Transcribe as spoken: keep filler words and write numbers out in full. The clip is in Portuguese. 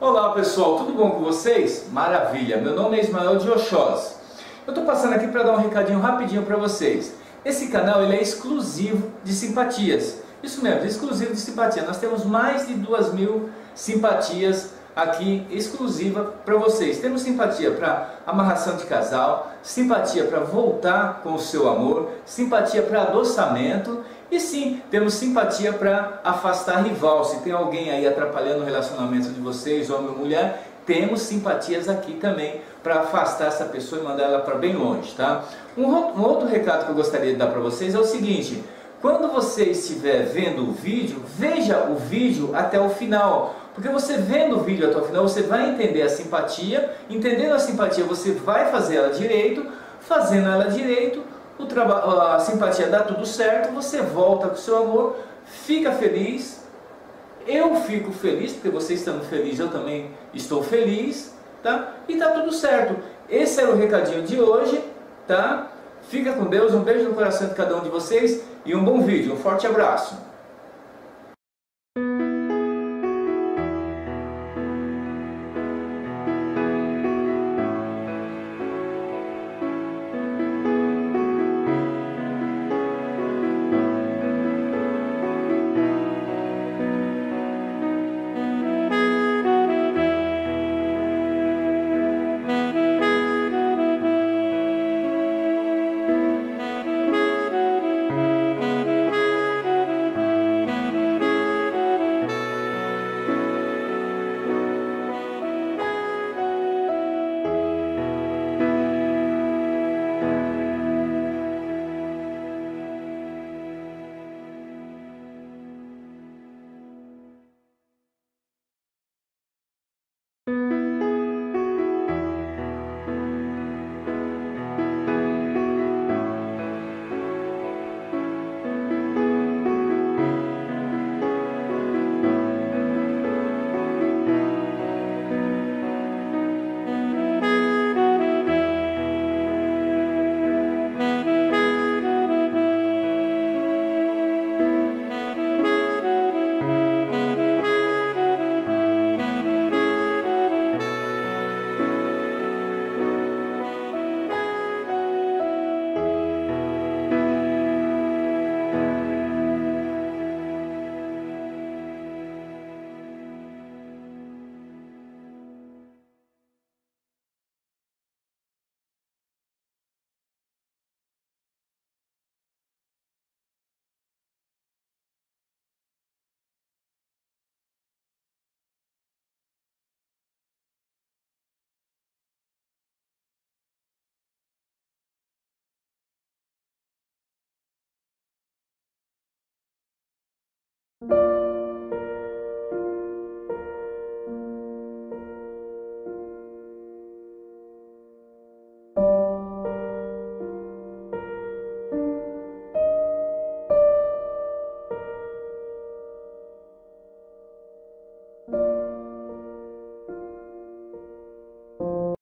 Olá pessoal, tudo bom com vocês? Maravilha, meu nome é Ismael de Oxós. Eu estou passando aqui para dar um recadinho rapidinho para vocês. Esse canal ele é exclusivo de simpatias. Isso mesmo, exclusivo de simpatia. Nós temos mais de duas mil simpatias aqui exclusiva para vocês. Temos simpatia para amarração de casal, simpatia para voltar com o seu amor, simpatia para adoçamento e sim, temos simpatia para afastar rival. Se tem alguém aí atrapalhando o relacionamento de vocês, homem ou mulher, temos simpatias aqui também para afastar essa pessoa e mandar ela para bem longe, tá? Um, um outro recado que eu gostaria de dar para vocês é o seguinte: quando você estiver vendo o vídeo, veja o vídeo até o final. Porque você vendo o vídeo até o final, você vai entender a simpatia. Entendendo a simpatia, você vai fazer ela direito. Fazendo ela direito, o a simpatia dá tudo certo. Você volta com o seu amor, fica feliz. Eu fico feliz, porque você estando feliz, eu também estou feliz, tá? E tá tudo certo. Esse era o recadinho de hoje, tá? Fica com Deus, um beijo no coração de cada um de vocês e um bom vídeo. Um forte abraço. Thank you.